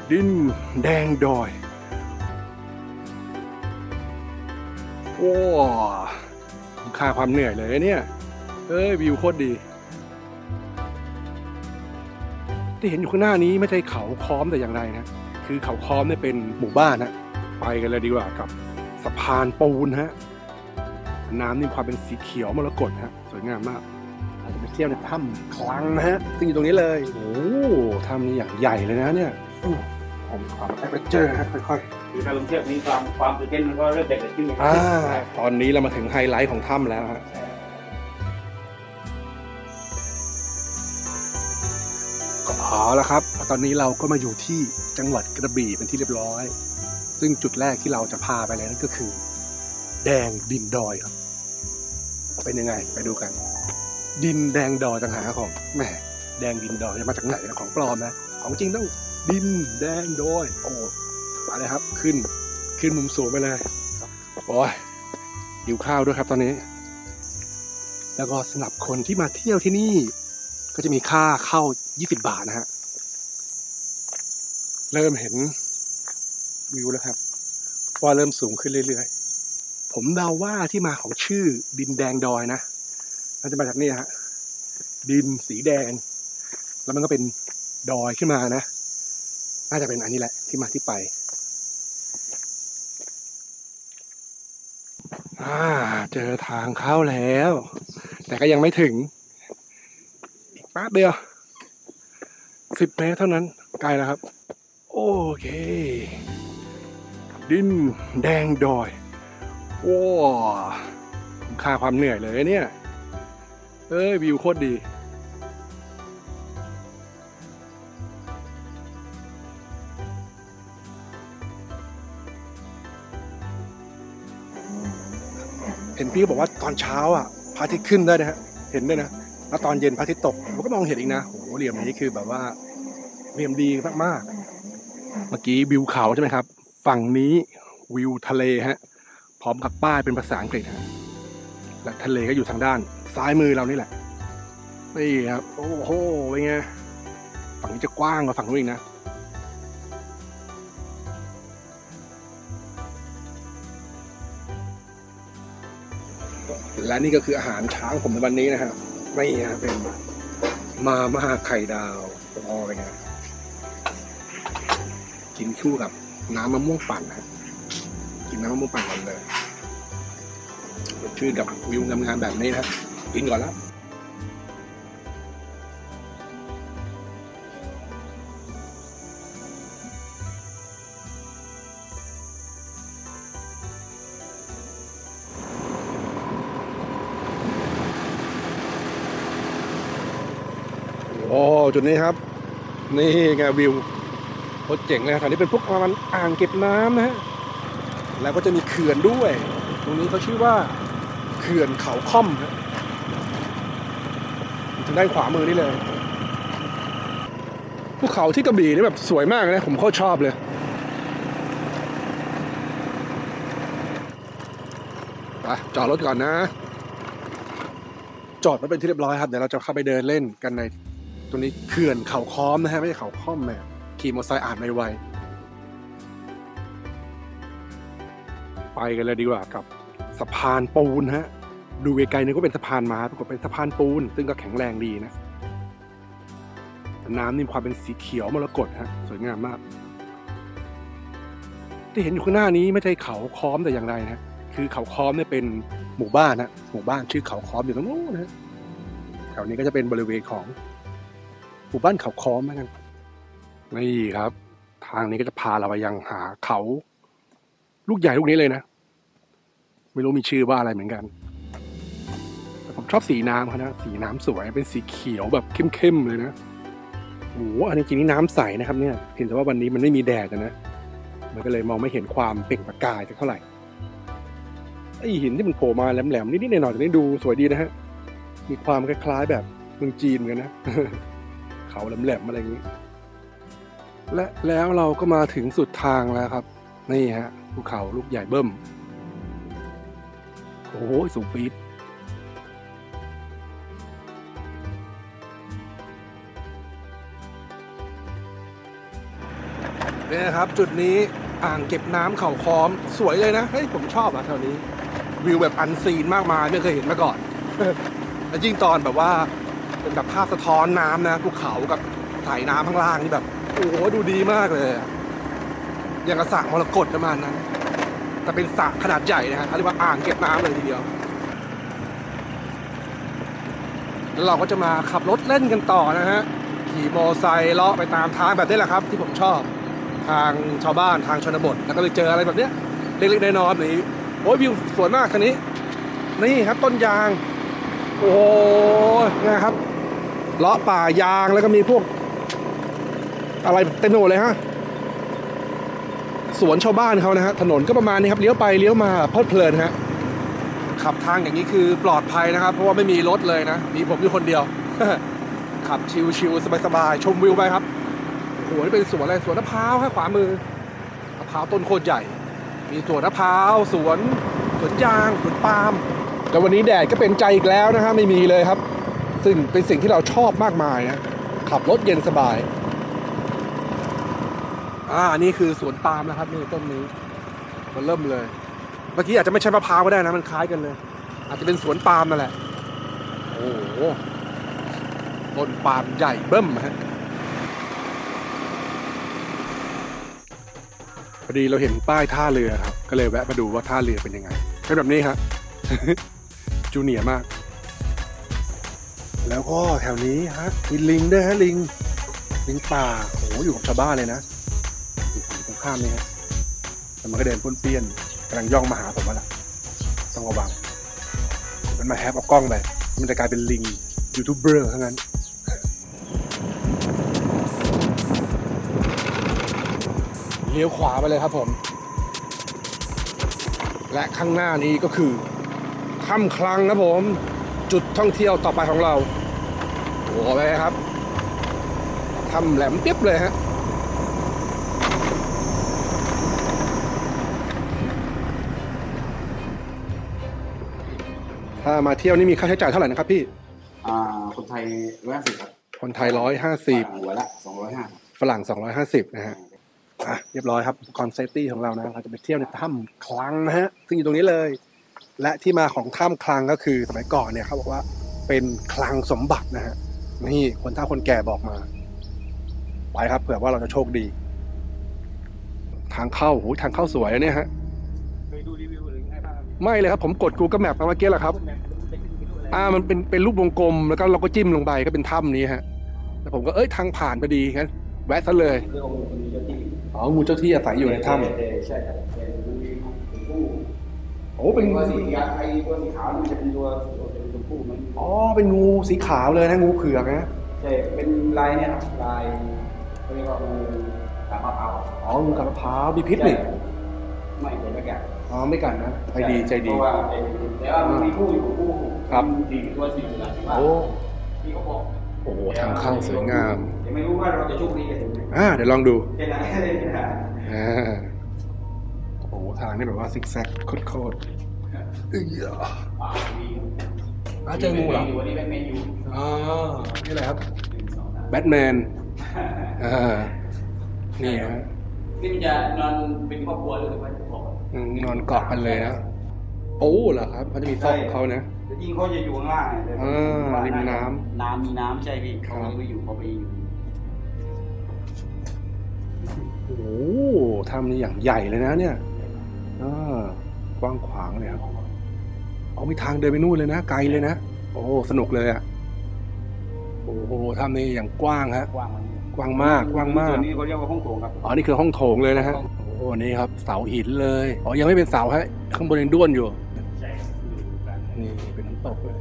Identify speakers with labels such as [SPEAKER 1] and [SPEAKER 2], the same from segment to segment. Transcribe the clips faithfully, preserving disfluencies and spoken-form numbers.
[SPEAKER 1] ดินแดงดอยโอ้ค่าความเหนื่อยเลยเนี่ยเอ้ยวิวโคตรดีที่เห็นอยู่ข้างหน้านี้ไม่ใช่เขาค้อมแต่อย่างใดนะคือเขาค้อมเนี่ยเป็นหมู่บ้านนะไปกันเลยดีกว่ากับสะพานปูนฮะน้ำนี่ความเป็นสีเขียวมรกตฮะสวยงามมากเราจะไปเที่ยวในถ้ำคลังนะฮะซึ่งอยู่ตรงนี้เลยโอ้ถ้ำนี้อย่างใหญ่เลยนะเนี่ยผมขอแอดเวนเจอร์ฮะค่อยๆ
[SPEAKER 2] คือการลงเที่ยวนี้ความความตื่นเต้นมันก็เริ่มจะเกิดขึ้นอ่
[SPEAKER 1] าตอนนี้เรามาถึงไฮไลท์ของถ้ำแล้วฮะเอาละครับตอนนี้เราก็มาอยู่ที่จังหวัดกระบี่เป็นที่เรียบร้อยซึ่งจุดแรกที่เราจะพาไปเลยนั่นก็คือแดงดินดอยครับเป็นยังไงไปดูกันดินแดงดอยต่างหากของแหมแดงดินดอยจะมาจากไหนนะของปลอมนะของจริงต้องดินแดงดอยโอ้มาเลยครับขึ้นขึ้นมุมสูงไปเลยโอ้ยหิวข้าวด้วยครับตอนนี้แล้วก็สำหรับคนที่มาเที่ยวที่นี่ก็จะมีค่าเข้ายี่สิบบาทนะฮะเริ่มเห็นวิวแล้วครับว่าเริ่มสูงขึ้นเรื่อยๆผมเดาว่าที่มาของชื่อดินแดงดอยนะมันจะมาจากนี่ฮะดินสีแดงแล้วมันก็เป็นดอยขึ้นมานะน่าจะเป็นอันนี้แหละที่มาที่ไปอ่าเจอทางเข้าแล้วแต่ก็ยังไม่ถึงอีกแป๊บเดียวสิบเมตรเท่านั้นไกลแล้วครับโอเคดินแดงดอยโอ้ค่าความเหนื่อยเลยเนี่ยเอ้ยวิวโคตรดีเห็นพี่บอกว่าตอนเช้าอ่ะพระอาทิตย์ขึ้นได้นะฮะเห็นด้วยนะแล้วตอนเย็นพระอาทิตย์ตกผมก็มองเห็นอีกนะโหเหลี่ยมนี้คือแบบว่าเหลี่ยมดีมากๆเมื่อกี้วิวเขาใช่ไหมครับฝั่งนี้วิวทะเลฮะพร้อมกับป้ายเป็นภาษาอังกฤษฮะและทะเลก็อยู่ทางด้านซ้ายมือเรานี่แหละนี่ครับโอ้โหเป็นไงฝั่งนี้จะกว้างกว่าฝั่งนู้นอีกนะและนี่ก็คืออาหารช้างผมในวันนี้นะครับไม่ฮะเป็นมาม่าไข่ดาวอ๋อเป็นไงกินคู่กับน้ำมะม่วงปั่นนะกินน้ำมะม่วงปั่นกันเลยชื่อกับวิวงามๆแบบนี้นะกินก่อนแล้วโอ้จุดนี้ครับนี่ไงวิวโคตรเจ๋งเลยครับนี่เป็นพวกมันอ่างเก็บน้ำนะฮะแล้วก็จะมีเขื่อนด้วยตรงนี้เขาชื่อว่าเขื่อนเขาค่อมนะทางด้านขวามือนี่เลยภูเขาที่กระบี่นี่แบบสวยมากนะผมโคตรชอบเลยไปจอดรถก่อนนะจอดมาเป็นที่เรียบร้อยครับเดี๋ยวเราจะเข้าไปเดินเล่นกันในตรงนี้เขื่อนเขาค้อมนะฮะไม่ใช่เขาค่อมแม่ขี่มอเตอร์ไซค์อ่านไม่ไวไปกันเลยดีกว่ากับสะพานปูนฮะดูไกลๆนึกว่าเป็นสะพานไม้ปรากฏเป็นสะพานปูนซึ่งก็แข็งแรงดีนะน้ำนี่ความเป็นสีเขียวมรกตฮะสวยงามมากที่เห็นอยู่ข้างหน้านี้ไม่ใช่เขาค้อมแต่อย่างใดนะคือเขาค้อมเนี่ยเป็นหมู่บ้านนะหมู่บ้านชื่อเขาค้อมอยู่ตรงนู้นนะแถวนี้ก็จะเป็นบริเวณของหมู่บ้านเขาค้อมนะนี่ครับทางนี้ก็จะพาเราไปยังหาเขาลูกใหญ่ลูกนี้เลยนะไม่รู้มีชื่อว่าอะไรเหมือนกันแต่ผมชอบสีน้ำเขานะสีน้ำสวยเป็นสีเขียวแบบเข้มๆเลยนะโอ้โหอันนี้จริงนี่น้ำใสนะครับเนี่ยเห็นแต่ว่าวันนี้มันไม่มีแดดนะมันก็เลยมองไม่เห็นความเปล่งประกายสักเท่าไหร่ไอหินที่มันโผล่มาแหลมๆนิดๆหน่อยๆแต่นี่ดูสวยดีนะฮะมีความคล้ายๆแบบเมืองจีนเหมือนกันนะเขาแหลมๆอะไรอย่างนี้และแล้วเราก็มาถึงสุดทางแล้วครับนี่ฮะภูเขาลูกใหญ่เบิ้มโอ้โหสูงปี๊ดเนี่ยนะครับจุดนี้อ่างเก็บน้ำเขาค้อมสวยเลยนะเฮ้ยผมชอบอ่ะแถวนี้วิวแบบอันซีนมากมายไม่เคยเห็นมาก่อน แล้วยิ่งตอนแบบว่าเป็นแบบภาพสะท้อนน้ำนะภูเขากับสายน้ำข้างล่างนี่แบบโอ้โหดูดีมากเลยอย่างกระสระมรกตประมาณนั้นแต่เป็นสระขนาดใหญ่นะฮะเขาเรียกว่าอ่างเก็บน้ำเลยทีเดียวแล้วเราก็จะมาขับรถเล่นกันต่อนะฮะขี่มอไซค์เลาะไปตามทางแบบนี้แหละครับที่ผมชอบทางชาวบ้านทางชนบทแล้วก็ไปเจออะไรแบบเนี้ยเล็กๆน้อยๆนี่โอ้ยวิวสวยมากคันนี้นี่ครับต้นยางโอ้นะครับเลาะป่ายางแล้วก็มีพวกอะไรเต็มไปหมดเลยฮะสวนชาวบ้านเขานะฮะถนนก็ประมาณนี้ครับเลี้ยวไปเลี้ยวมาเพลิดเพลินฮะขับทางอย่างนี้คือปลอดภัยนะครับเพราะว่าไม่มีรถเลยนะมีผมอยู่คนเดียว ขับชิวๆสบายๆชมวิวไปครับโอ้โหนี่เป็นสวนอะไรสวนมะพร้าวครับขวามือมะพร้าวต้นโคตรใหญ่มีสวนมะพร้าวสวนสวนยางสวนปาล์มแต่วันนี้แดดก็เป็นใจอีกแล้วนะฮะไม่มีเลยครับซึ่งเป็นสิ่งที่เราชอบมากมายนะขับรถเย็นสบายอ่าอันนี้คือสวนปาล์มนะครับนี่ต้นนี้มันเริ่มเลยเมื่อกี้อาจจะไม่ใช่มะพร้าวก็ได้นะมันคล้ายกันเลยอาจจะเป็นสวนปาล์มนั่นแหละโอ้โหต้นปาล์มใหญ่เบิ้มฮะพอดีเราเห็นป้ายท่าเรือครับก็เลยแวะมาดูว่าท่าเรือเป็นยังไงเป็นแบบนี้ฮะ จูเนียร์มากแล้วก็แถวนี้ฮะมีลิงด้วยฮะลิงลิงป่าโอ้โหอยู่กับชาวบ้านเลยนะอยู่ฝั่งตรงข้ามนี่ฮะแต่มันก็เดินป้วนเปี้ยนกำลังย่องมาหาผมว่าล่ะต้องระวังมันมาแฮปเอากล้องไปมันจะกลายเป็นลิงยูทูบเบอร์ทั้งนั้นเลี้ยวขวาไปเลยครับผมและข้างหน้านี้ก็คือถ้ำคลังนะผมจุดท่องเที่ยวต่อไปของเราโอ้โหไปครับถ้ำแหลมเปี๊ยบเลยฮะถ้ามาเที่ยวนี่มีค่าใช้จ่ายเท่าไหร่นะครับพี่
[SPEAKER 2] อ่าคนไทยร้อยห้าสิบครับ
[SPEAKER 1] คนไทยร้อยห้าสิบ
[SPEAKER 2] หัวละสองร้อยห้า
[SPEAKER 1] ฝรั่งสองร้อยห้าสิบนะฮะอ่ะเรียบร้อยครับคอนเซปตี้ของเรานะเราจะไปเที่ยวในถ้ำคลังนะฮะซึ่งอยู่ตรงนี้เลยและที่มาของถ้ำคลังก็คือสมัยก่อนเนี่ยเขาบอกว่าเป็นคลังสมบัตินะฮะนี่คนเฒ่าคนแก่บอกมาไปครับเผื่อว่าเราจะโชคดีทางเข้าโหทางเข้าสวยเนี่ยฮะ
[SPEAKER 2] เคยดูรีวิวหรือไงบ้าง
[SPEAKER 1] ไม่เลยครับผมกด Google Map มาเมื่อกี้แหละครับอ่ามันเป็นเป็นรูปวงกลมแล้วก็เราก็จิ้มลงไปก็เป็นถ้ำนี้ฮะแล้วผมก็เอ้ยทางผ่านพอดีงั้นแวะซะเลยอ๋องูเจ้าที่อาศัยอยู่ในถ้ำ
[SPEAKER 2] ใช่ครับ
[SPEAKER 1] โอ้เป็น
[SPEAKER 2] ตัวสีขาวไอ้ตัวสีขาวนี่จะเป็นตัวเป็นตัวผู้มัน
[SPEAKER 1] อ๋อเป็นงูสีขาวเลยนะงูเผือกนะ
[SPEAKER 2] ใช่เป็นลายเนี่ยครับลายเขาเรียกว่างูกาบมะพร้าว
[SPEAKER 1] อ๋องูกาบมะพร้าวมีพิษนี่
[SPEAKER 2] ไม่เป็นไม่กัด
[SPEAKER 1] อ๋อไม่กัดนะใจดีใจดี
[SPEAKER 2] เพราะว่าแต่ว่ามันมีผู้อยู่ผู้
[SPEAKER 1] ครับ
[SPEAKER 2] สี่ตัวสี่ตัว
[SPEAKER 1] โอ้
[SPEAKER 2] ที่เขาบอก
[SPEAKER 1] โอ้ทางเข้าสวยงาม
[SPEAKER 2] ยังไม่รู้ว่าเราจะโชคดีกันไหม
[SPEAKER 1] อ่าเดี๋ยวลองดู
[SPEAKER 2] เป็นอะไรอะไรนะ
[SPEAKER 1] อ่าโอ้ทางนี่แบบว่าซิกแซกโคตรๆเอ้ยอ่าเจองูเหรอ
[SPEAKER 2] วันนี้แบทแมนอยู่
[SPEAKER 1] อ๋อนี่แหละครับแบทแมนอ่านี่ฮะ
[SPEAKER 2] นี่มันจะนอนเป็นครอบครัวหรือว่าเกาะ
[SPEAKER 1] นอนเกาะกันเลยนะโอ้เหรอครับเขาจะมีซอกของเขานะ
[SPEAKER 2] ยิ่งเขาจะอยู่ข้างล่างเลย
[SPEAKER 1] อ่าริมน้
[SPEAKER 2] ำน้ำมีน้ำใช่พี่เขาไปอยู่เขาไปอยู่
[SPEAKER 1] โอ้ทำนี่อย่างใหญ่เลยนะเนี่ยอ่ากว้างขวางเลยครับเอามีทางเดินไปนู่นเลยนะไกลเลยนะโอ้สนุกเลยอ่ะโอ้โหทำนี่อย่างกว้างฮะ
[SPEAKER 2] กว้าง
[SPEAKER 1] กว้างมากกว้างมาก
[SPEAKER 2] ส่วนนี้เขาเรียกว่าห้องโถงครับ
[SPEAKER 1] อ๋อนี่คือห้องโถงเลยนะฮะโอ้นี่ครับเสาหินเลยอ๋อยังไม่เป็นเสาฮะข้างบนยังด้วนอยู่
[SPEAKER 2] ใช่
[SPEAKER 1] นี่เป็นน้ำตกเลย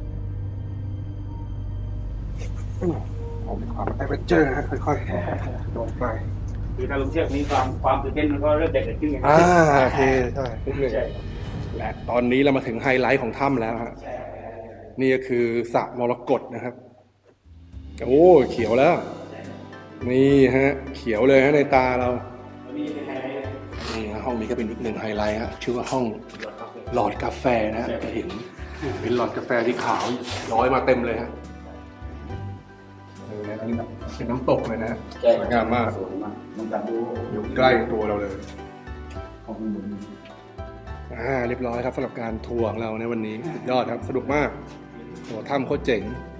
[SPEAKER 1] ผมมีความแอดเวนเจอร์นะค่อยๆโดดไป
[SPEAKER 2] คือถ้าลงเชือกนี้ความความตื่นเต้นมันก็เริ่มเด็กขึ้น
[SPEAKER 1] อ่าโอเคใช่ใช่และตอนนี้เรามาถึงไฮไลท์ของถ้ำแล้วฮะนี่ก็คือสระมรกตนะครับโอ้เขียวแล้วนี่ฮะเขียวเลยฮะในตาเรานี่ห้องนี้ก็เป็นอีกหนึ่งไฮไลท์ฮะชื่อว่าห้องหลอดกาแฟนะจะเห็นเป็นหลอดกาแฟที่ขาวย้อยมาเต็มเลยฮะเออนะนี่เป็นน้ำตกเลยนะ
[SPEAKER 2] แก้
[SPEAKER 1] สวยงามมาก
[SPEAKER 2] สวยมากมันตัดดู
[SPEAKER 1] อยู่ใกล้ตัวเราเลย
[SPEAKER 2] ของมัน
[SPEAKER 1] อ่าเรียบร้อยครับสำหรับการทัวร์ของเราในวันนี้สุดยอดครับสนุกมากโหถ้ำโคตรเจ๋ง